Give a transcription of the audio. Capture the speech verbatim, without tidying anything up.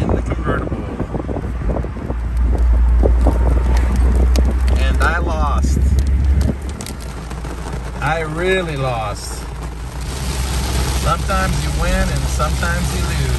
in the convertible. And I lost. I really lost. Sometimes you win and sometimes you lose.